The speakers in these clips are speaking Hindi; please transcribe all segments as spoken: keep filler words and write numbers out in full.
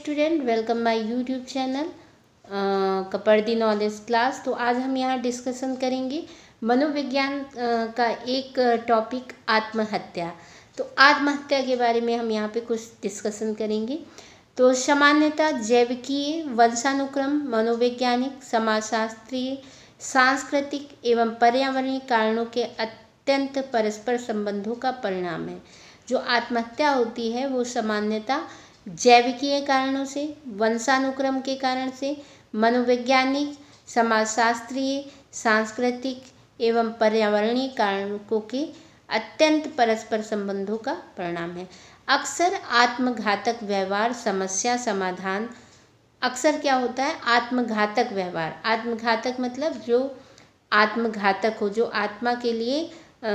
Student, welcome my YouTube channel Kapardi knowledge class. तो आज हम यहाँ डिस्कशन करेंगे मनोविज्ञान अ, का एक टॉपिक आत्महत्या। तो आत्महत्या के बारे में हम यहाँ पे कुछ डिस्कशन करेंगे। तो सामान्यतः जैविकीय, वंशानुक्रम, मनोवैज्ञानिक, समाजशास्त्रीय, सांस्कृतिक एवं पर्यावरणीय कारणों के अत्यंत परस्पर संबंधों का परिणाम है। जो आत्महत्या होती है वो सामान्यतः जैविकीय कारणों से, वंशानुक्रम के कारण से, मनोवैज्ञानिक, समाजशास्त्रीय, सांस्कृतिक एवं पर्यावरणीय कारणों के अत्यंत परस्पर संबंधों का परिणाम है। अक्सर आत्मघातक व्यवहार समस्या समाधान अक्सर क्या होता है, आत्मघातक व्यवहार। आत्मघातक मतलब जो आत्मघातक हो, जो आत्मा के लिए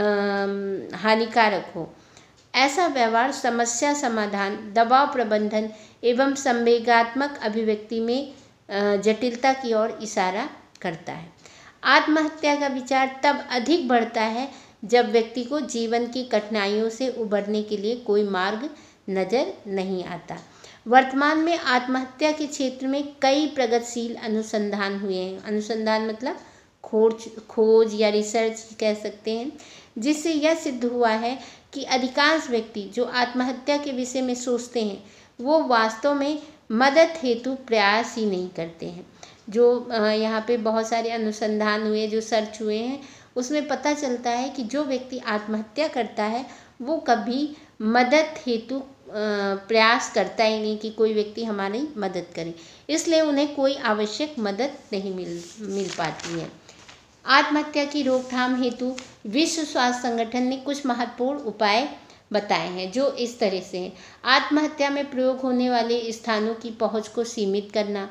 हानिकारक हो, ऐसा व्यवहार समस्या समाधान, दबाव प्रबंधन एवं संवेगात्मक अभिव्यक्ति में जटिलता की ओर इशारा करता है। आत्महत्या का विचार तब अधिक बढ़ता है जब व्यक्ति को जीवन की कठिनाइयों से उबरने के लिए कोई मार्ग नजर नहीं आता। वर्तमान में आत्महत्या के क्षेत्र में कई प्रगतिशील अनुसंधान हुए हैं। अनुसंधान मतलब खोज खोज या रिसर्च कह सकते हैं, जिससे यह सिद्ध हुआ है कि अधिकांश व्यक्ति जो आत्महत्या के विषय में सोचते हैं वो वास्तव में मदद हेतु प्रयास ही नहीं करते हैं। जो यहाँ पे बहुत सारे अनुसंधान हुए, जो सर्च हुए हैं, उसमें पता चलता है कि जो व्यक्ति आत्महत्या करता है वो कभी मदद हेतु प्रयास करता ही नहीं कि कोई व्यक्ति हमारी मदद करे, इसलिए उन्हें कोई आवश्यक मदद नहीं मिल मिल पाती है। आत्महत्या की रोकथाम हेतु विश्व स्वास्थ्य संगठन ने कुछ महत्वपूर्ण उपाय बताए हैं, जो इस तरह से हैं। आत्महत्या में प्रयोग होने वाले स्थानों की पहुंच को सीमित करना,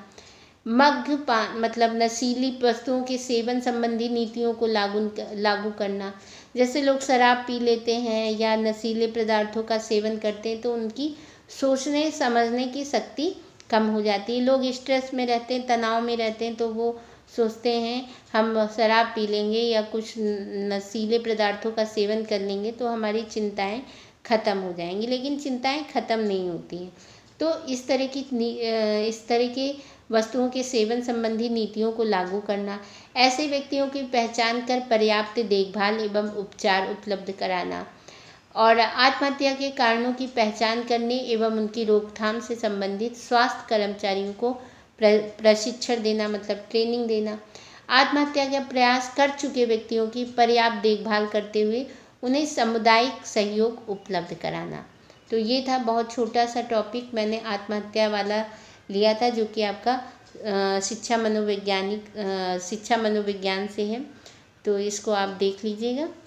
मद्यपान मतलब नशीली वस्तुओं के सेवन संबंधी नीतियों को लागू लागू करना। जैसे लोग शराब पी लेते हैं या नशीले पदार्थों का सेवन करते हैं तो उनकी सोचने समझने की शक्ति कम हो जाती है। लोग स्ट्रेस में रहते हैं, तनाव में रहते हैं, तो वो सोचते हैं हम शराब पी लेंगे या कुछ नशीले पदार्थों का सेवन कर लेंगे तो हमारी चिंताएं ख़त्म हो जाएंगी, लेकिन चिंताएं ख़त्म नहीं होती हैं। तो इस तरह की इस तरह के वस्तुओं के सेवन संबंधी नीतियों को लागू करना, ऐसे व्यक्तियों की पहचान कर पर्याप्त देखभाल एवं उपचार उपलब्ध कराना, और आत्महत्या के कारणों की पहचान करने एवं उनकी रोकथाम से संबंधित स्वास्थ्य कर्मचारियों को प्रशिक्षण देना मतलब ट्रेनिंग देना। आत्महत्या का प्रयास कर चुके व्यक्तियों की पर्याप्त देखभाल करते हुए उन्हें सामुदायिक सहयोग उपलब्ध कराना। तो ये था बहुत छोटा सा टॉपिक मैंने आत्महत्या वाला लिया था, जो कि आपका शिक्षा मनोवैज्ञानिक शिक्षा मनोविज्ञान से है। तो इसको आप देख लीजिएगा।